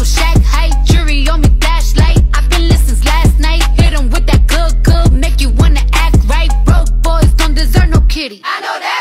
shack height, jury on me flashlight. I've been listening since last night. Hit 'em with that good, make you wanna act right. Broke boys don't deserve no kitty. I know that.